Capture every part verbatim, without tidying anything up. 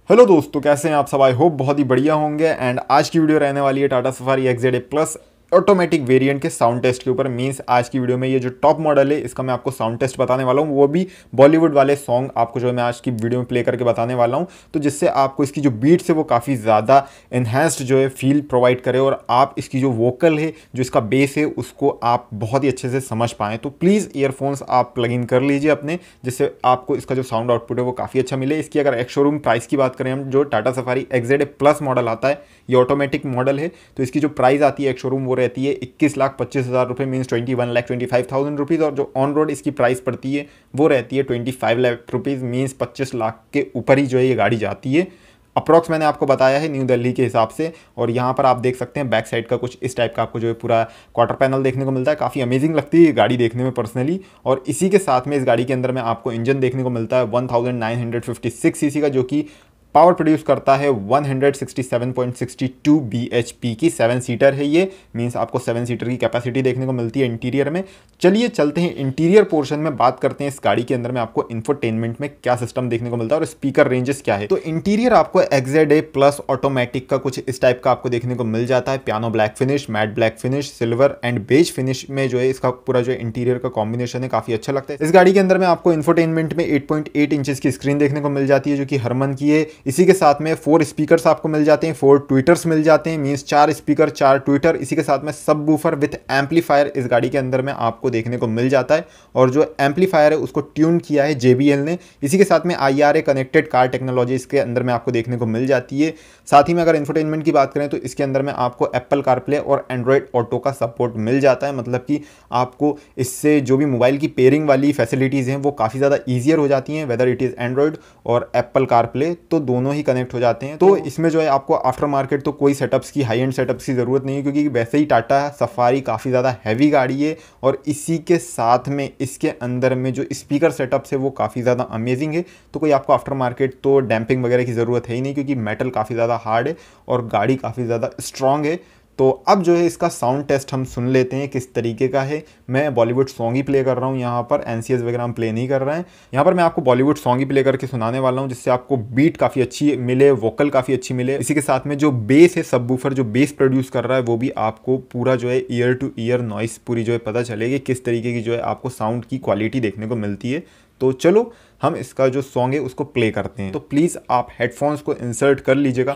Hello दोस्तों, कैसे हैं आप सब। आई होप बहुत ही बढ़िया होंगे। एंड आज की वीडियो रहने वाली है Tata Safari X Z A plus automatic variant के साउंड टेस्ट के ऊपर। मींस आज की वीडियो में ये जो टॉप मॉडल है इसका मैं आपको साउंड टेस्ट बताने वाला हूँ, वो भी बॉलीवुड वाले सॉन्ग आपको जो है मैं आज की वीडियो में प्ले करके बताने वाला हूँ, तो जिससे आपको इसकी जो बीट्स है वो काफ़ी ज़्यादा इन्हेंस्ड जो है फील प्रोवाइड करे और आप इसकी जो वोकल है, जो इसका बेस है, उसको आप बहुत ही अच्छे से समझ पाएँ। तो प्लीज़ ईयरफोन्स आप प्लग इन कर लीजिए अपने, जिससे आपको इसका जो साउंड आउटपुट है वो काफ़ी अच्छा मिले। इसकी अगर एक्स शोरूम प्राइस की बात करें हम, जो Tata Safari X Z A plus model आता है, ये ऑटोमेटिक मॉडल है, तो इसकी जो प्राइस आती है एक्स शोरूम वो रहती है इक्कीस लाख पच्चीस हज़ार रुपये, means twenty one lakh twenty five thousand rupees. और जो ऑन रोड इसकी प्राइस पड़ती है वो रहती है twenty five lakh rupees, means पच्चीस लाख के ऊपर ही जो है ये गाड़ी जाती है अप्रॉक्स। मैंने आपको बताया है न्यू दिल्ली के हिसाब से। और यहाँ पर आप देख सकते हैं बैक साइड का कुछ इस टाइप का आपको जो है पूरा क्वार्टर पैनल देखने को मिलता है। काफ़ी अमेजिंग लगती है ये गाड़ी देखने में पर्सनली। और इसी के साथ में इस गाड़ी के अंदर में आपको इंजन देखने को मिलता है one thousand nine hundred fifty six CC का, जो कि पावर प्रोड्यूस करता है one sixty seven point six two BHP की। सेवन सीटर है ये, मींस आपको सेवन सीटर की कैपेसिटी देखने को मिलती है इंटीरियर में। चलिए चलते हैं इंटीरियर पोर्शन में, बात करते हैं इस गाड़ी के अंदर में आपको इंफोटेनमेंट में क्या सिस्टम देखने को मिलता है और स्पीकर रेंजेस क्या है। तो इंटीरियर आपको X Z A plus automatic का कुछ इस टाइप का आपको देखने को मिल जाता है। Piano black finish, matte black finish, silver and beige finish में जो है इसका पूरा जो इंटीरियर का कॉम्बिनेशन है काफी अच्छा लगता है। इस गाड़ी के अंदर में आपको इंफोटेनमेंट में एट पॉइंट एट इंचेस की स्क्रीन देखने को मिल जाती है, जो कि हरमन की है। इसी के साथ में फोर स्पीकर्स आपको मिल जाते हैं, फोर ट्विटर्स मिल जाते हैं, मींस चार स्पीकर चार ट्विटर। इसी के साथ में सब वूफर विथ एम्पलीफायर इस गाड़ी के अंदर में आपको देखने को मिल जाता है। और जो एम्पलीफायर है उसको ट्यून किया है जे बी एल ने। इसी के साथ में I R A connected car technology इसके अंदर में आपको देखने को मिल जाती है। साथ ही में अगर इंफोटेनमेंट की बात करें तो इसके अंदर में आपको एप्पल कारप्ले और एंड्रॉयड ऑटो का सपोर्ट मिल जाता है। मतलब कि आपको इससे जो भी मोबाइल की पेयरिंग वाली फैसिलिटीज़ हैं वो काफ़ी ज़्यादा ईजियर हो जाती हैं, वेदर इट इज़ एंड्रॉयड और एप्पल कारप्ले, तो दोनों ही कनेक्ट हो जाते हैं। तो इसमें जो है आपको आफ्टर मार्केट तो कोई सेटअप्स की, हाई एंड सेटअप्स की ज़रूरत नहीं है, क्योंकि वैसे ही टाटा सफारी काफ़ी ज़्यादा हैवी गाड़ी है। और इसी के साथ में इसके अंदर में जो स्पीकर सेटअप्स है वो काफ़ी ज़्यादा अमेजिंग है। तो कोई आपको आफ्टर मार्केट तो डैम्पिंग वगैरह की ज़रूरत है ही नहीं, क्योंकि मेटल काफ़ी ज़्यादा हार्ड है और गाड़ी काफ़ी ज़्यादा स्ट्रॉन्ग है। तो अब जो है इसका साउंड टेस्ट हम सुन लेते हैं किस तरीके का है। मैं बॉलीवुड सॉन्ग ही प्ले कर रहा हूँ, यहाँ पर एनसीएस वगैरह हम प्ले नहीं कर रहे हैं। यहाँ पर मैं आपको बॉलीवुड सॉन्ग ही प्ले करके सुनाने वाला हूँ, जिससे आपको बीट काफ़ी अच्छी मिले, वोकल काफ़ी अच्छी मिले। इसी के साथ में जो बेस है, सब वूफर जो बेस प्रोड्यूस कर रहा है वो भी आपको पूरा जो है ईयर टू ईयर नॉइस पूरी जो है पता चलेगी, किस तरीके की जो है आपको साउंड की क्वालिटी देखने को मिलती है। तो चलो हम इसका जो सॉन्ग है उसको प्ले करते हैं। तो प्लीज़ आप हेडफोन्स को इंसर्ट कर लीजिएगा।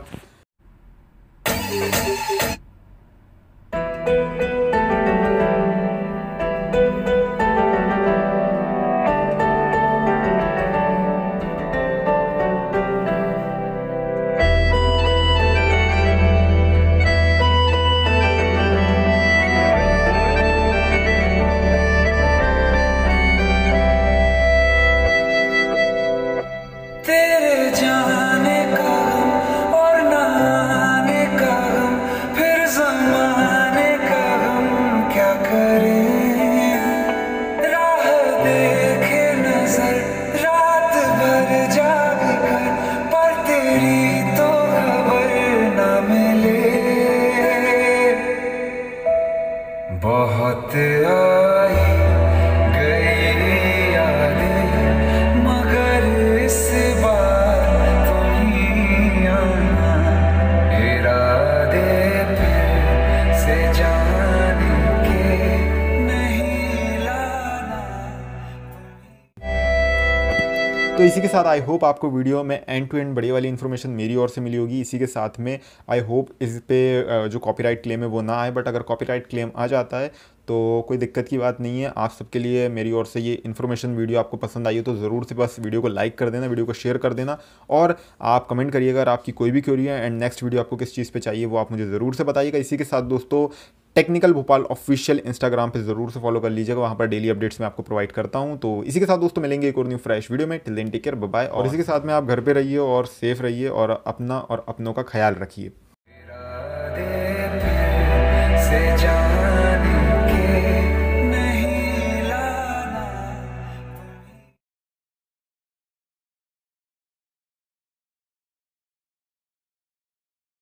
तेरे जाने का गम और ना आने का गम, फिर ज़माने का गम क्या करें। राह देखे नजर रात भर जाग कर, पर तेरी तो खबर ना मिले। बहुत आई गई यादें, मगर इस बार तुम ही आना। इरादे फिर से जाने के नहीं लाना। तो इसी के साथ आई होप आपको वीडियो में एंड टू एंड बढ़िया वाली इन्फॉर्मेशन मेरी ओर से मिली होगी। इसी के साथ में आई होप इस पे जो कॉपीराइट क्लेम है वो ना आए, बट अगर कॉपीराइट क्लेम आ जाता है तो कोई दिक्कत की बात नहीं है। आप सबके लिए मेरी ओर से ये इन्फॉर्मेशन वीडियो आपको पसंद आई हो तो ज़रूर से बस वीडियो को लाइक कर देना, वीडियो को शेयर कर देना, और आप कमेंट करिएगा अगर आपकी कोई भी क्वेरी है एंड नेक्स्ट वीडियो आपको किस चीज़ पे चाहिए वो आप मुझे ज़रूर से बताइएगा। इसी के साथ दोस्तों टेक्निकल भोपाल ऑफिशियल इंस्टाग्राम पे ज़रूर से फॉलो कर लीजिएगा, वहाँ पर डेली अपडेट्स मैं आपको प्रोवाइड करता हूँ। तो इसी के साथ दोस्तों मिलेंगे एक और न्यू फ्रेश वीडियो में। Till then take care, bye bye. और इसी के साथ में आप घर पे रहिए और सेफ रहिए और अपना और अपनों का ख्याल रखिए।